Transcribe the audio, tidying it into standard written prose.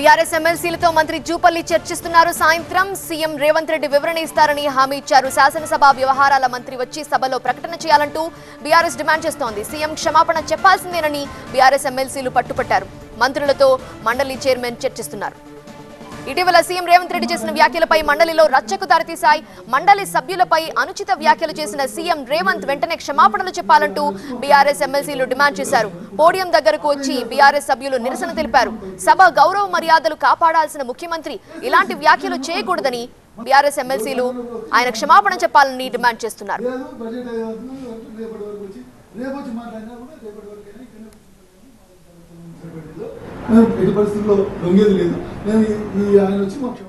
BRS ఎమ్మెల్సీలతో మంత్రి జూపల్లి చర్చిస్తున్నారు. సాయంత్రం సీఎం రేవంత్ రెడ్డి వివరణ ఇస్తారని హామీ ఇచ్చారు. శాసనసభ వ్యవహారాల మంత్రి వచ్చి సభలో ప్రకటన చేయాలంటూ బీఆర్ఎస్ డిమాండ్ చేస్తోంది. సీఎం క్షమాపణ చెప్పాల్సిందేనని బీఆర్ఎస్ ఎమ్మెల్సీలు పట్టుపట్టారు. మంత్రులతో మండలి చైర్మన్ చర్చిస్తున్నారు. ఇటీవల సీఎం రేవంత్ రెడ్డి చేసిన వ్యాఖ్యలపై మండలిలో రచ్చకు దారితీశాయి. మండలి సభ్యులపై అనుచిత వ్యాఖ్యలు చేసిన సీఎం రేవంత్ వెంటనే క్షమాపణలు చెప్పాలంటూ బీఆర్ఎస్ ఎమ్మెల్సీలు డిమాండ్ చేశారు. పోడియం దగ్గరకు వచ్చి బీఆర్ఎస్ సభ్యులు నిరసన తెలిపారు. సభ గౌరవ మర్యాదలు కాపాడాల్సిన ముఖ్యమంత్రి ఇలాంటి వ్యాఖ్యలు చేయకూడదని బీఆర్ఎస్ ఎమ్మెల్సీలు ఆయన క్షమాపణ చెప్పాలని డిమాండ్ చేస్తున్నారు. ఎట్టి పరిస్థితుల్లో లొంగేది లేదు. నేను ఆయన వచ్చి